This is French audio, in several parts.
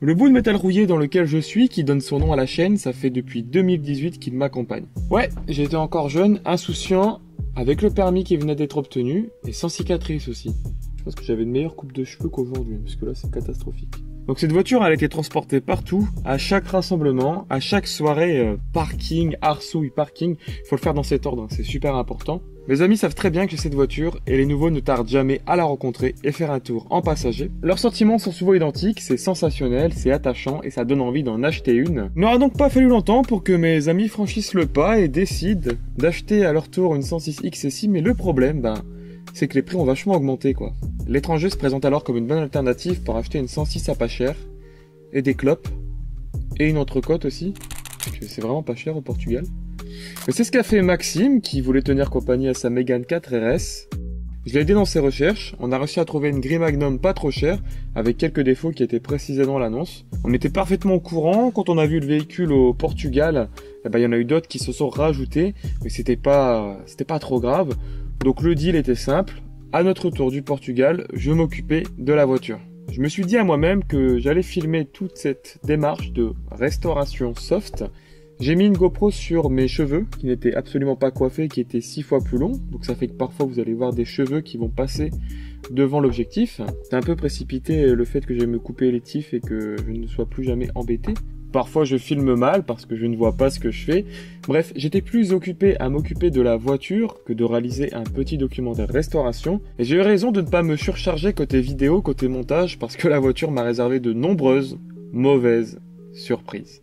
Le bout de métal rouillé dans lequel je suis, qui donne son nom à la chaîne, ça fait depuis 2018 qu'il m'accompagne. Ouais, j'étais encore jeune, insouciant, avec le permis qui venait d'être obtenu, et sans cicatrice aussi. Je pense que j'avais une meilleure coupe de cheveux qu'aujourd'hui, parce que là c'est catastrophique. Donc cette voiture, elle a été transportée partout, à chaque rassemblement, à chaque soirée, parking, arsouille, parking. Il faut le faire dans cet ordre, hein, c'est super important. Mes amis savent très bien que j'ai cette voiture et les nouveaux ne tardent jamais à la rencontrer et faire un tour en passager. Leurs sentiments sont souvent identiques, c'est sensationnel, c'est attachant et ça donne envie d'en acheter une. Il n'aura donc pas fallu longtemps pour que mes amis franchissent le pas et décident d'acheter à leur tour une 106 XSI, mais le problème, c'est que les prix ont vachement augmenté quoi. L'étranger se présente alors comme une bonne alternative pour acheter une 106 à pas cher, et des clopes, et une entrecôte aussi, parce que c'est vraiment pas cher au Portugal. Mais c'est ce qu'a fait Maxime, qui voulait tenir compagnie à sa Mégane 4 RS. Je l'ai aidé dans ses recherches, on a réussi à trouver une grille Magnum pas trop chère, avec quelques défauts qui étaient précisés dans l'annonce. On était parfaitement au courant, quand on a vu le véhicule au Portugal, il y en a eu d'autres qui se sont rajoutés, mais c'était pas trop grave. Donc le deal était simple, à notre retour du Portugal, je m'occupais de la voiture. Je me suis dit à moi-même que j'allais filmer toute cette démarche de restauration soft. J'ai mis une GoPro sur mes cheveux, qui n'étaient absolument pas coiffés, qui étaient 6 fois plus longs. Donc ça fait que parfois vous allez voir des cheveux qui vont passer devant l'objectif. C'est un peu précipité le fait que j'aille me couper les tifs et que je ne sois plus jamais embêté. Parfois je filme mal parce que je ne vois pas ce que je fais. Bref, j'étais plus occupé à m'occuper de la voiture que de réaliser un petit documentaire restauration. Et j'ai eu raison de ne pas me surcharger côté vidéo, côté montage, parce que la voiture m'a réservé de nombreuses mauvaises surprises.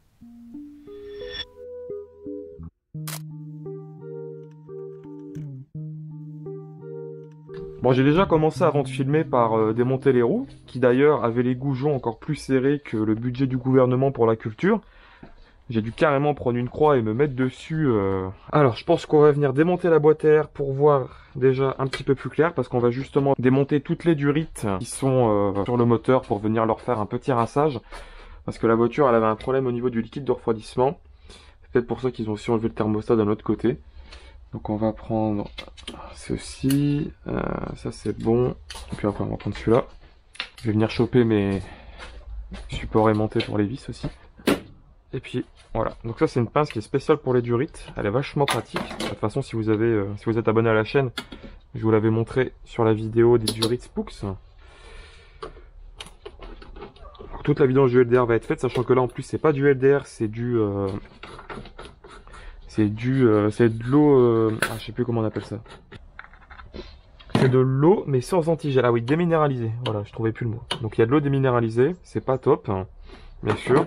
Bon, j'ai déjà commencé avant de filmer par démonter les roues, qui d'ailleurs avaient les goujons encore plus serrés que le budget du gouvernement pour la culture. J'ai dû carrément prendre une croix et me mettre dessus. Alors, je pense qu'on va venir démonter la boîte à air pour voir déjà un petit peu plus clair, parce qu'on va justement démonter toutes les durites qui sont sur le moteur pour venir leur faire un petit rinçage, parce que la voiture, elle avait un problème au niveau du liquide de refroidissement. C'est peut-être pour ça qu'ils ont aussi enlevé le thermostat d'un autre côté. Donc on va prendre ceci, ça c'est bon, et puis après on va prendre celui-là. Je vais venir choper mes supports aimantés pour les vis aussi. Et puis voilà, donc ça c'est une pince qui est spéciale pour les durites, elle est vachement pratique. De toute façon si vous êtes abonné à la chaîne, je vous l'avais montré sur la vidéo des durites Spooks. Donc, toute la vidange du LDR va être faite, sachant que là en plus c'est pas du LDR, c'est de l'eau, je sais plus comment on appelle ça. C'est de l'eau, mais sans antigel. Ah oui, déminéralisée. Voilà, je trouvais plus le mot. Donc il y a de l'eau déminéralisée, c'est pas top, hein, bien sûr.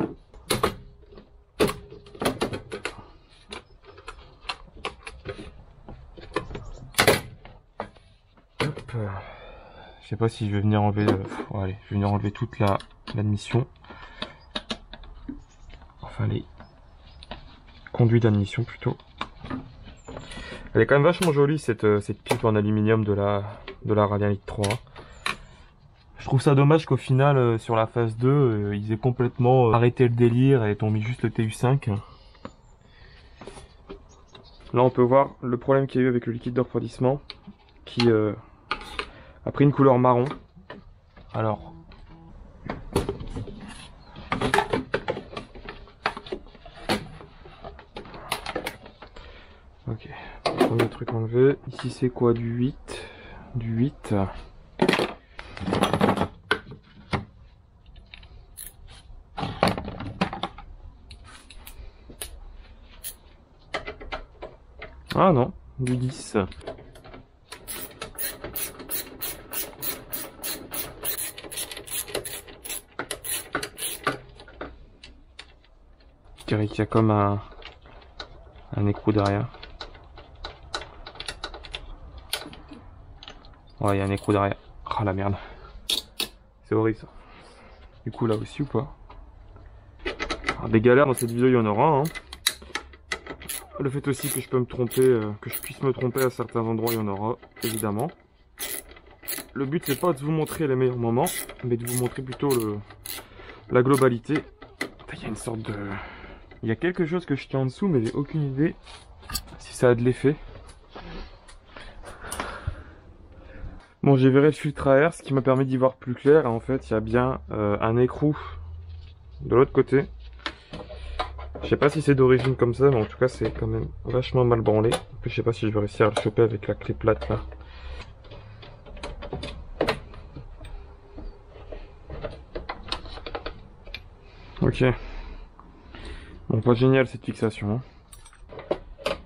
Hop. Je sais pas si je vais venir enlever. Allez, je vais venir enlever toute l'admission. Enfin les conduit d'admission plutôt. Elle est quand même vachement jolie cette pipe en aluminium de la Radialite 3. Je trouve ça dommage qu'au final sur la phase 2 ils aient complètement arrêté le délire et ont mis juste le TU5. Là on peut voir le problème qu'il y a eu avec le liquide de refroidissement qui a pris une couleur marron. Alors ok, premier truc enlevé. Ici c'est quoi, du 8. Du 8. Ah non, du 10. Je dirais qu'il y a comme un écrou derrière. Ouais, il y a un écrou derrière. Ah la merde. C'est horrible ça. Du coup là aussi ou pas? Alors, des galères dans cette vidéo il y en aura. Hein. Le fait aussi que je peux me tromper, que je puisse me tromper à certains endroits il y en aura, évidemment. Le but c'est pas de vous montrer les meilleurs moments, mais de vous montrer plutôt la globalité. Il y a une sorte de... Il y a quelque chose que je tiens en dessous mais j'ai aucune idée si ça a de l'effet. Bon, j'ai viré le filtre à air, ce qui m'a permis d'y voir plus clair. Et en fait, il y a bien un écrou de l'autre côté. Je sais pas si c'est d'origine comme ça, mais en tout cas c'est quand même vachement mal branlé. En plus, je sais pas si je vais réussir à le choper avec la clé plate là. Ok. Bon, pas génial cette fixation. Hein.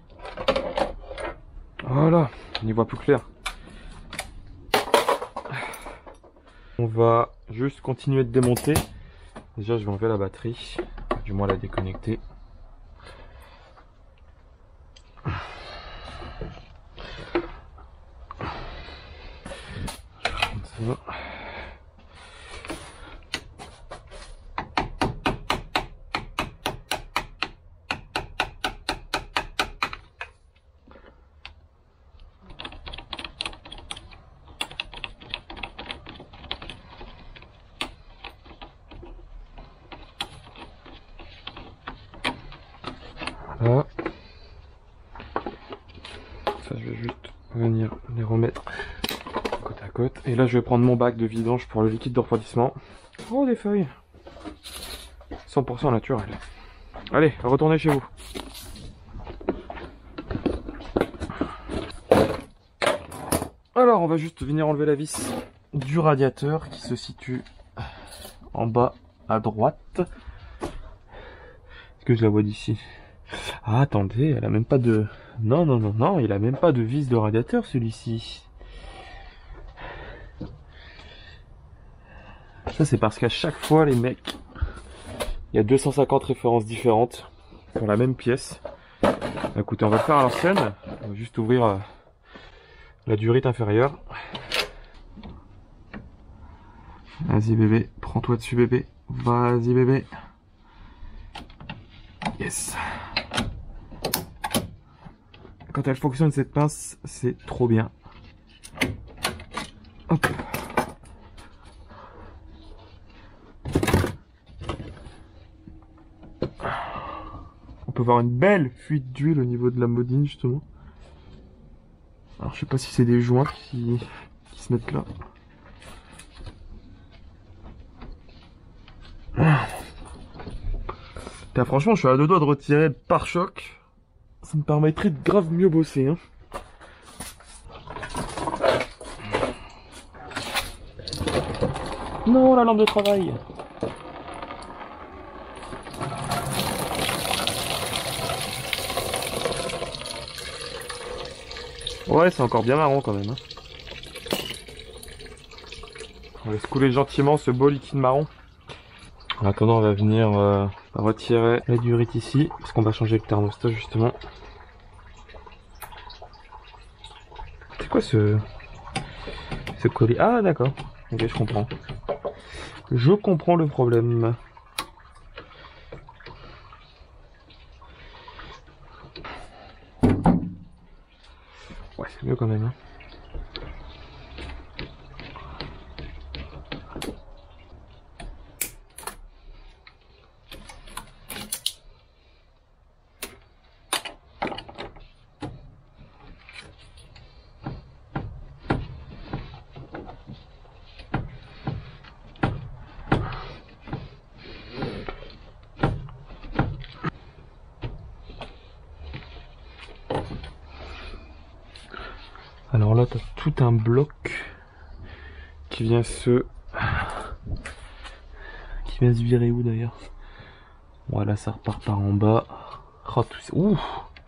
Voilà, on y voit plus clair. On va juste continuer de démonter. Déjà, je vais enlever la batterie, du moins la déconnecter. Comme ça. Voilà. Ça, je vais juste venir les remettre côte à côte. Et là, je vais prendre mon bac de vidange pour le liquide de refroidissement. Oh, des feuilles. 100% naturel. Allez, retournez chez vous. Alors, on va juste venir enlever la vis du radiateur qui se situe en bas à droite. Est-ce que je la vois d'ici? Ah, attendez, elle a même pas de... Non, non, non, non, il a même pas de vis de radiateur, celui-ci. Ça, c'est parce qu'à chaque fois, les mecs, il y a 250 références différentes pour la même pièce. Écoutez, on va le faire à l'ancienne. On va juste ouvrir la durite inférieure. Vas-y, bébé, prends-toi dessus, bébé. Vas-y, bébé. Yes. Quand elle fonctionne, cette pince, c'est trop bien. Hop. On peut voir une belle fuite d'huile au niveau de la modine, justement. Alors, je sais pas si c'est des joints qui se mettent là. Putain, franchement, je suis à deux doigts de retirer le pare-choc. Ça me permettrait de grave mieux bosser. Hein. Non, la lampe de travail. Ouais, c'est encore bien marron quand même. Hein. On laisse couler gentiment ce beau liquide marron. En attendant, on va venir retirer la durite ici, parce qu'on va changer le thermostat justement. C'est quoi ce collier? Ah d'accord, ok, je comprends. Je comprends le problème. Ouais, c'est mieux quand même. Hein. Alors là, t'as tout un bloc qui vient se virer où d'ailleurs? Voilà, ça repart par en bas. Oh, tout ça. Ouh.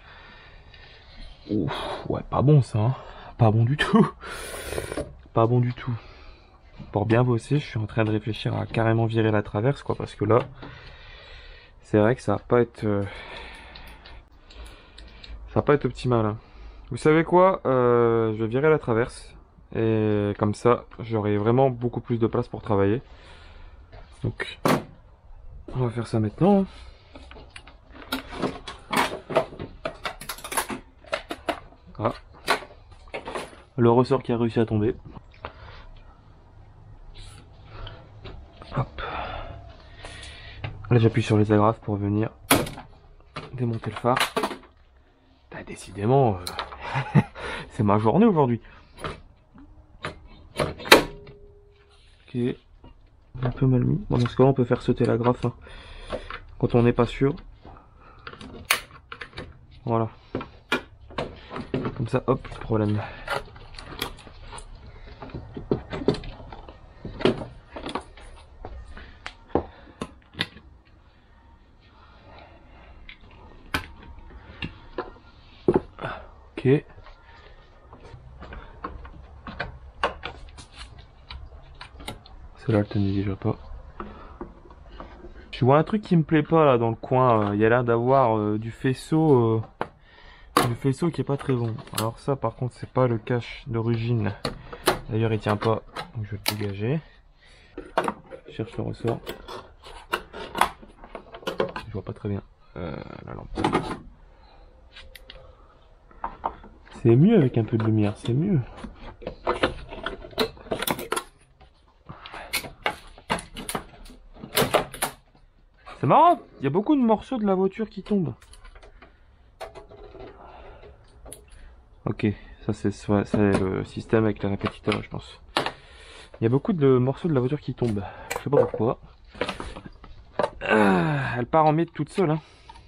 Ouh. Ouais, pas bon ça. Hein. Pas bon du tout. Pas bon du tout. Pour bien bosser, je suis en train de réfléchir à carrément virer la traverse, quoi, parce que là, c'est vrai que ça va pas être optimal. Hein. Vous savez quoi, je vais virer la traverse et comme ça j'aurai vraiment beaucoup plus de place pour travailler. Donc on va faire ça maintenant. Ah. Le ressort qui a réussi à tomber. Hop. Là j'appuie sur les agrafes pour venir démonter le phare. Bah, décidément, c'est ma journée aujourd'hui. Ok. Un peu mal mis. Bon, dans ce cas-là, on peut faire sauter la graffe hein, quand on n'est pas sûr. Voilà. Comme ça, hop, problème. Ok. Celle-là, elle tenait déjà pas. Je vois un truc qui me plaît pas là dans le coin. Il y a l'air d'avoir du faisceau qui est pas très bon. Alors ça, par contre, c'est pas le cache d'origine. D'ailleurs, il tient pas, donc je vais le dégager. Je cherche le ressort. Je vois pas très bien la lampe. C'est mieux avec un peu de lumière, c'est mieux. C'est marrant, il y a beaucoup de morceaux de la voiture qui tombent. Ok, ça c'est le système avec le répétiteur, je pense. Il y a beaucoup de morceaux de la voiture qui tombent. Je sais pas pourquoi. Elle part en miettes toute seule. Hein.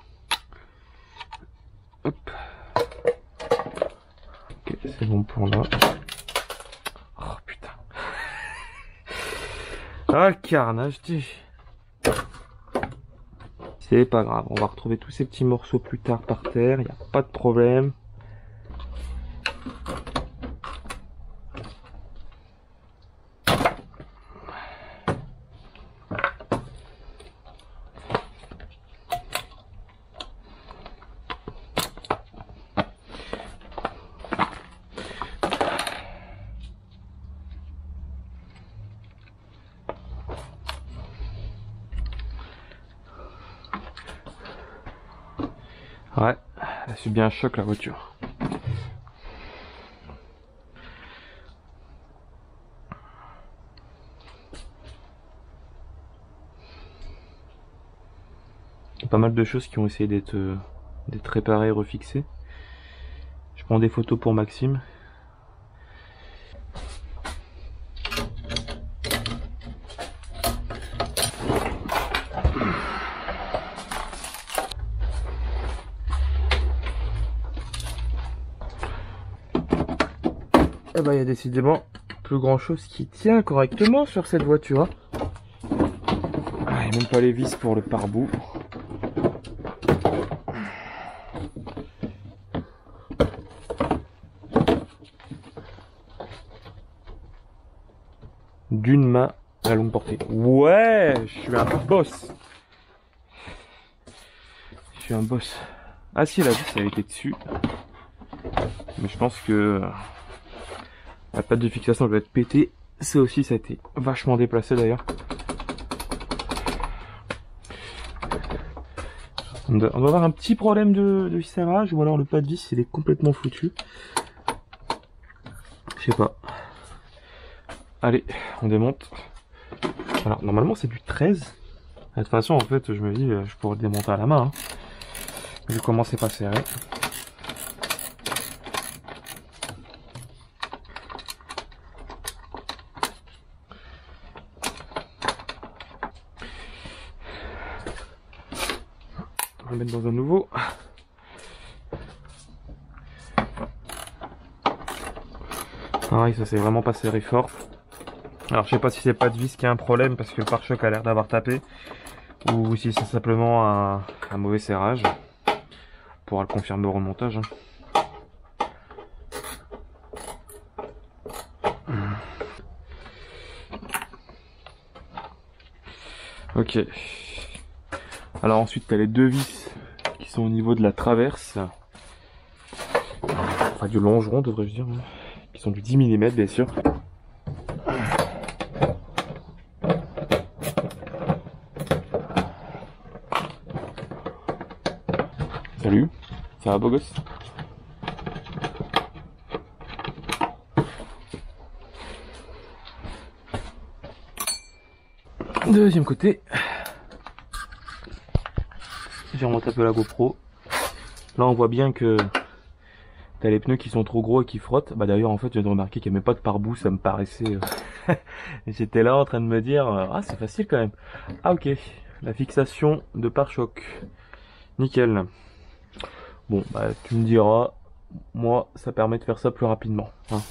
Hop. Ok, c'est bon pour là. Oh putain. Ah le carnage, dis. C'est pas grave, on va retrouver tous ces petits morceaux plus tard par terre, il n'y a pas de problème. Ouais, elle a subi un choc la voiture. Il y a pas mal de choses qui ont essayé d'être réparées, refixées. Je prends des photos pour Maxime. Eh ben, il y a décidément plus grand chose qui tient correctement sur cette voiture. Ah, il n'y a même pas les vis pour le pare-boue. D'une main à longue portée. Ouais, je suis un boss. Je suis un boss. Ah si, la vis elle était dessus. Mais je pense que la patte de fixation doit être pétée. Ça aussi, ça a été vachement déplacé d'ailleurs. On doit avoir un petit problème de serrage, ou alors le pas de vis il est complètement foutu. Je sais pas. Allez, on démonte. Alors normalement c'est du 13. De toute façon en fait je me dis je pourrais le démonter à la main. Hein. Vu comment c'est pas serré. On va le mettre dans un nouveau. Pareil, ça c'est vraiment pas serré fort. Alors je sais pas si c'est pas de vis qui a un problème parce que le pare-choc a l'air d'avoir tapé. Ou si c'est simplement un mauvais serrage. On pourra le confirmer au remontage. Hein. Ok. Alors ensuite tu as les deux vis qui sont au niveau de la traverse. Enfin du longeron devrais-je dire. Qui sont du 10 mm bien sûr. Salut, ça va beau gosse? Deuxième côté. J'ai remonté un peu la GoPro. Là on voit bien que t'as les pneus qui sont trop gros et qui frottent. Bah d'ailleurs en fait je viens de remarquer qu'il n'y a même pas de pare-boue, ça me paraissait Et j'étais là en train de me dire, ah c'est facile quand même. Ah ok, la fixation de pare-choc. Nickel. Bon, bah tu me diras, moi ça permet de faire ça plus rapidement. Hein.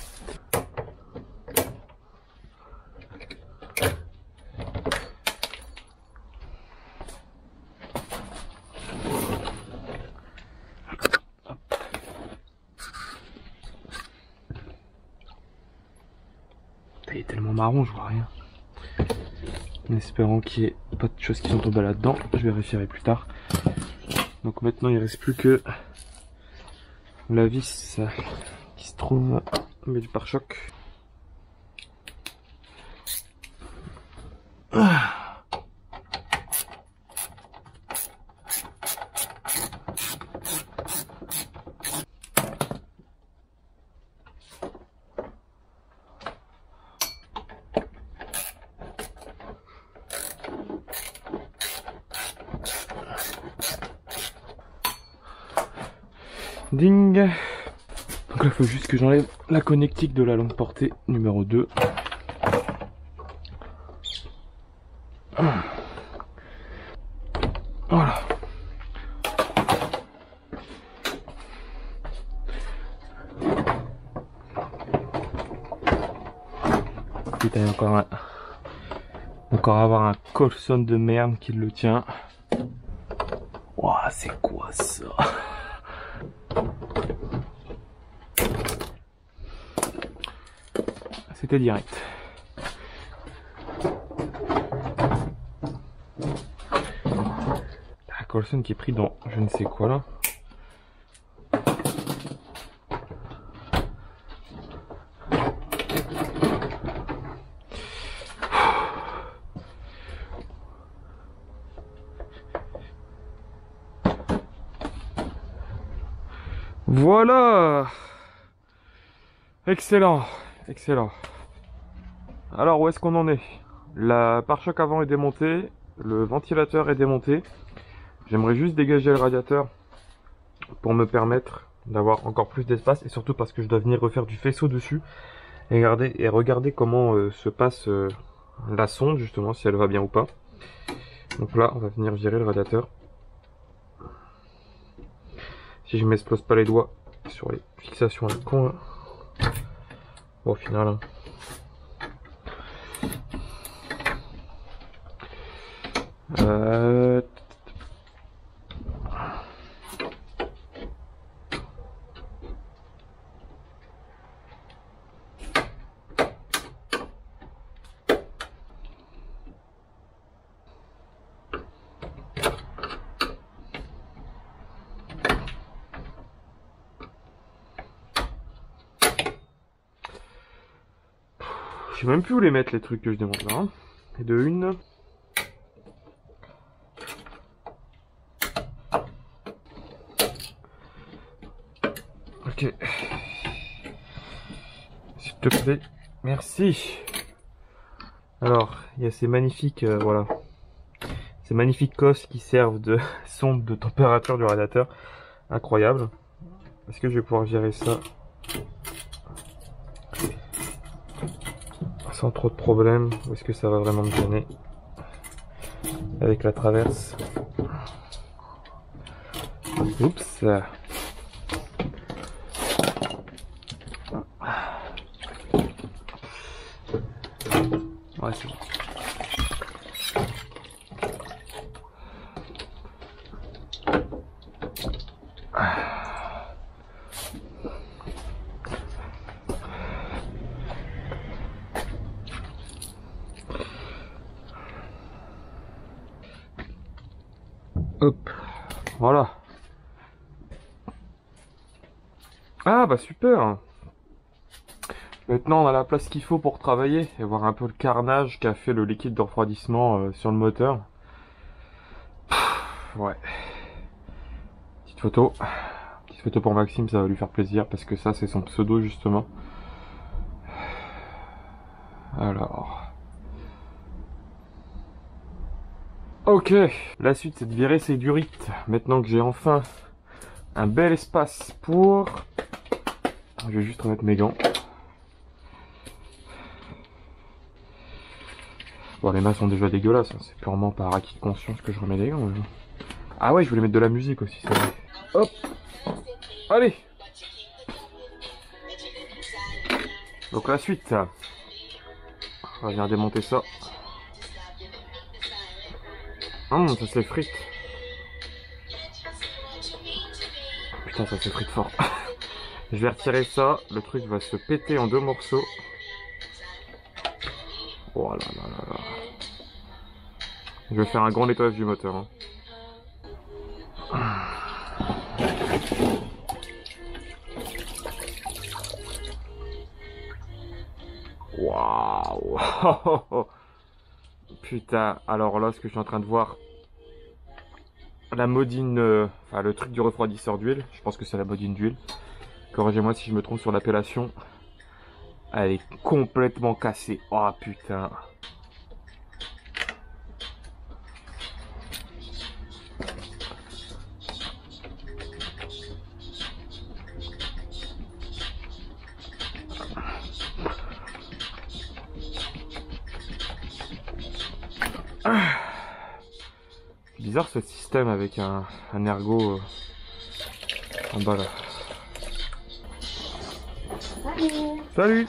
Il est tellement marron, je vois rien. En espérant qu'il n'y ait pas de choses qui sont tombées là-dedans, je vérifierai plus tard. Donc maintenant il reste plus que la vis qui se trouve au milieu du pare-choc. Ding. Donc là il faut juste que j'enlève la connectique de la longue portée numéro 2. Voilà. Putain, encore avoir un Colson de merde qui le tient. Ouah, c'est quoi ça? C'était direct. La Colson qui est pris dans je ne sais quoi là. Voilà. Excellent, excellent. Alors où est-ce qu'on en est? La pare-choc avant est démontée, le ventilateur est démonté. J'aimerais juste dégager le radiateur pour me permettre d'avoir encore plus d'espace et surtout parce que je dois venir refaire du faisceau dessus et regarder comment se passe la sonde justement, si elle va bien ou pas. Donc là on va venir virer le radiateur. Si je m'explose pas les doigts sur les fixations à la con là. Bon, au final hein. Je sais même plus où les mettre les trucs que je demande là. Hein. Et de une. Ok. S'il te plaît. Merci. Alors, il y a ces magnifiques, voilà. Ces magnifiques cosses qui servent de sonde de température du radiateur. Incroyable. Est-ce que je vais pouvoir gérer ça sans trop de problèmes, ou est-ce que ça va vraiment me gêner avec la traverse? Oups. Ouais, c'est bon. Hop, voilà. Ah bah super. Maintenant on a la place qu'il faut pour travailler et voir un peu le carnage qu'a fait le liquide de refroidissement sur le moteur. Ouais. Petite photo pour Maxime, ça va lui faire plaisir parce que ça c'est son pseudo justement. Alors. Ok, la suite c'est de virer ces durites. Maintenant que j'ai enfin un bel espace pour... Je vais juste remettre mes gants. Bon, les mains sont déjà dégueulasses, hein. C'est purement par acquis de conscience que je remets des gants. Mais... Ah ouais, je voulais mettre de la musique aussi, c'est vrai. Hop. Allez. Donc la suite. On va venir démonter ça. Ça s'effrite. Putain, ça s'effrite fort. Je vais retirer ça. Le truc va se péter en 2 morceaux. Oh là là là là. Je vais faire un grand nettoyage du moteur. Hein. Waouh. Putain, alors là, ce que je suis en train de voir, la modine, enfin le truc du refroidisseur d'huile, je pense que c'est la modine d'huile. Corrigez-moi si je me trompe sur l'appellation. Elle est complètement cassée. Oh putain. Bizarre ce système avec un ergot en bas là. Salut.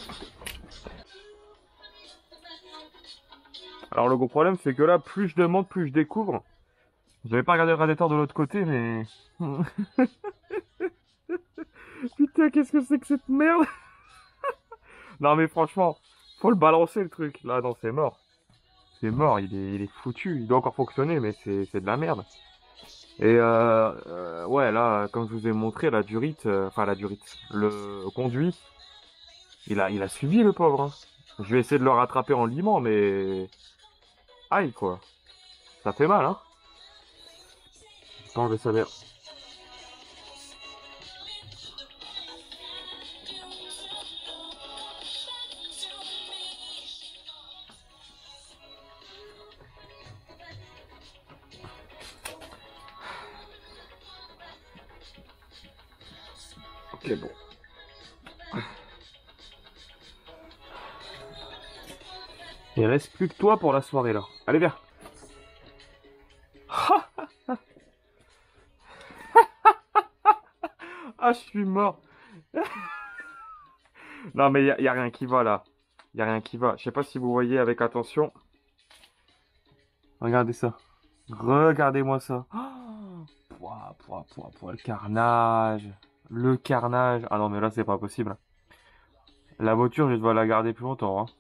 Alors le gros problème c'est que là plus je demande plus je découvre. J'avais pas regardé le radiateur de l'autre côté mais... Putain qu'est-ce que c'est que cette merde. Non mais franchement, faut le balancer le truc. Là non c'est mort. C'est mort, il est foutu. Il doit encore fonctionner mais c'est de la merde. Et ouais là comme je vous ai montré la durite, enfin la durite, le conduit, il a subi le pauvre. Hein. Je vais essayer de le rattraper en limant mais... Aïe quoi. Ça fait mal hein. Je peux enlever sa mère. Ok bon. Il reste plus que toi pour la soirée là. Allez viens. Ah je suis mort. Non mais y a rien qui va là. Y a rien qui va. Je sais pas si vous voyez avec attention. Regardez ça. Regardez-moi ça. Le carnage. Le carnage. Ah non mais là c'est pas possible. La voiture je dois la garder plus longtemps. Hein.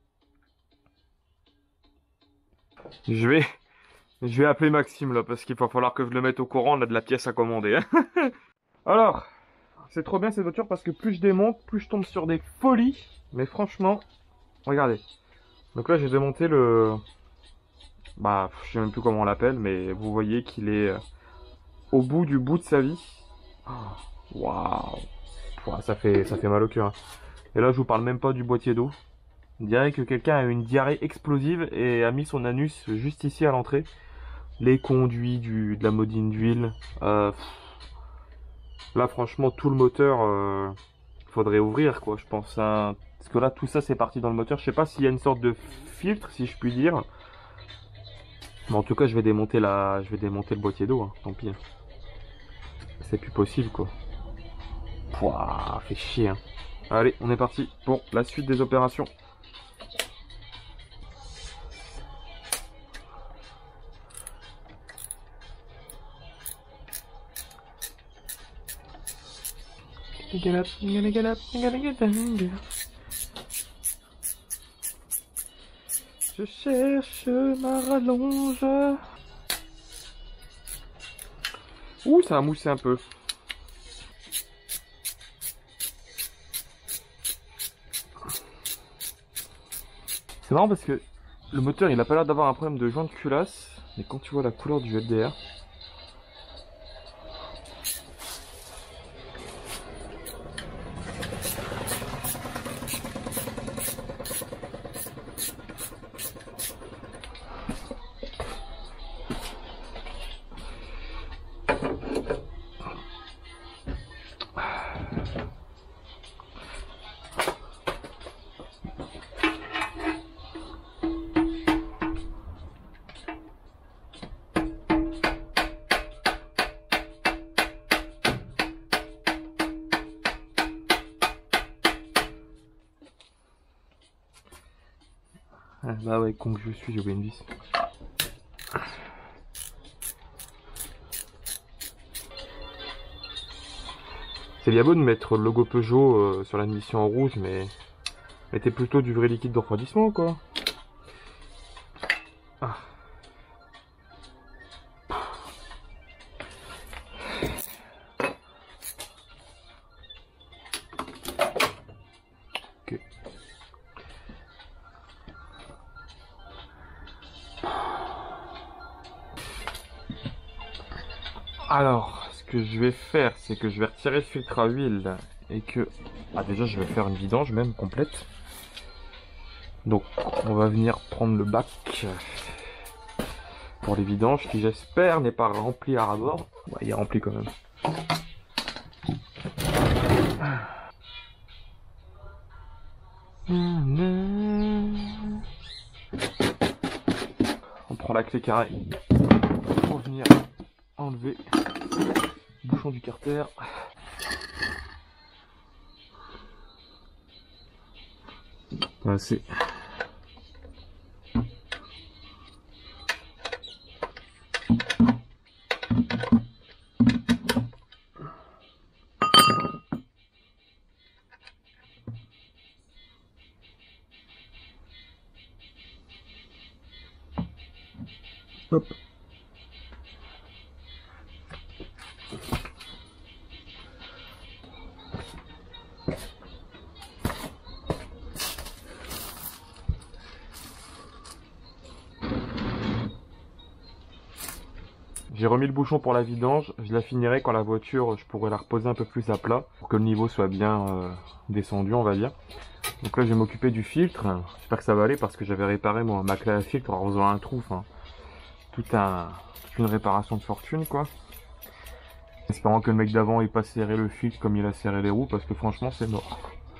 Je vais appeler Maxime là parce qu'il va falloir que je le mette au courant. On a de la pièce à commander. Hein. Alors, c'est trop bien cette voiture parce que plus je démonte, plus je tombe sur des folies. Mais franchement, regardez. Donc là j'ai démonté le... Bah, je sais même plus comment on l'appelle, mais vous voyez qu'il est au bout du bout de sa vie. Waouh. Ça fait mal au cœur. Hein. Et là je vous parle même pas du boîtier d'eau. On dirait que quelqu'un a eu une diarrhée explosive et a mis son anus juste ici à l'entrée. Les conduits de la modine d'huile. Là franchement tout le moteur faudrait ouvrir quoi je pense. Hein. Parce que là tout ça c'est parti dans le moteur. Je sais pas s'il y a une sorte de filtre si je puis dire. Mais en tout cas je vais démonter le boîtier d'eau. Hein. Tant pis. Hein. C'est plus possible quoi. Pouah, fait chier. Hein. Allez on est parti pour la suite des opérations. Get up, I'm gonna get up, I'm gonna get down. Je cherche ma rallonge. Ouh, ça a moussé un peu. C'est marrant parce que le moteur il a pas l'air d'avoir un problème de joint de culasse. Mais quand tu vois la couleur du LDR, Bah ouais, con que je suis, j'ai oublié une vis. C'est bien beau de mettre le logo Peugeot sur l'admission en rouge, mais mettez plutôt du vrai liquide de refroidissement, quoi. Ah. Ok. Alors, ce que je vais faire, c'est que je vais retirer le filtre à huile et que... Ah, déjà, je vais faire une vidange même complète. Donc, on va venir prendre le bac pour les vidanges qui, j'espère, n'est pas rempli à ras-bord. Ouais, il est rempli quand même. On prend la clé carrée pour venir enlever le bouchon du carter. Assez. Hop. J'ai remis le bouchon pour la vidange, je la finirai quand la voiture, je pourrai la reposer un peu plus à plat pour que le niveau soit bien descendu, on va dire. Donc là je vais m'occuper du filtre, j'espère que ça va aller parce que j'avais réparé ma clé à filtre en faisant un trou, enfin, toute une réparation de fortune quoi. Espérant que le mec d'avant ait pas serré le filtre comme il a serré les roues parce que franchement c'est mort.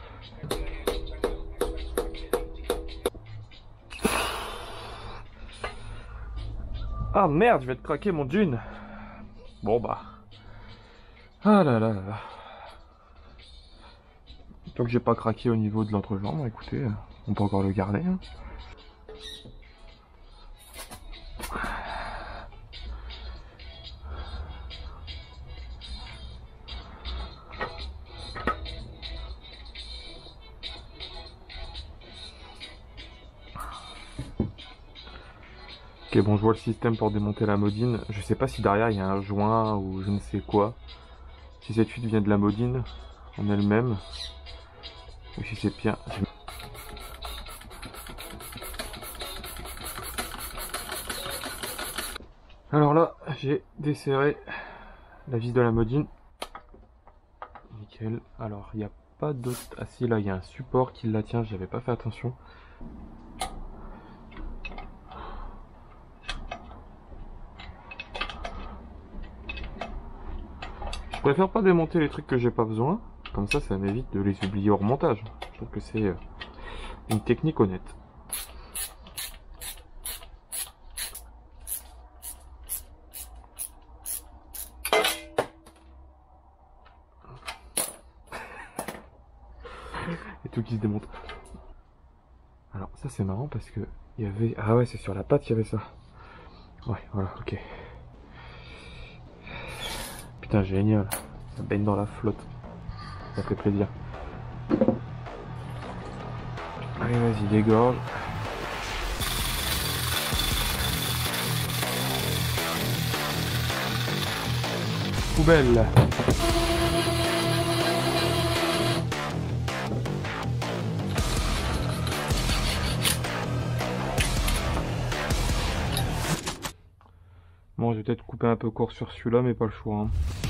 Ah merde, je vais te craquer mon dune. Bon bah. Ah là là là. Tant que j'ai pas craqué au niveau de l'entrejambe, écoutez, on peut encore le garder. Hein. Ok, bon, je vois le système pour démonter la modine. Je sais pas si derrière il y a un joint ou je ne sais quoi. Si cette fuite vient de la modine en elle-même. Ou si c'est bien. Alors là, j'ai desserré la vis de la modine. Nickel. Alors, il n'y a pas d'autre. Ah si, là, il y a un support qui la tient. J'avais pas fait attention. Je préfère pas démonter les trucs que j'ai pas besoin, comme ça m'évite de les oublier au remontage. Je trouve que c'est une technique honnête. Et tout qui se démonte. Alors ça c'est marrant parce que il y avait... Ah ouais, c'est sur la patte qu'il y avait ça. Ouais, voilà, ok. Putain, génial. Ça baigne dans la flotte. Ça fait plaisir. Allez, vas-y, dégorge. Poubelle. Bon, je vais peut-être couper un peu court sur celui-là, mais pas le choix. Hein.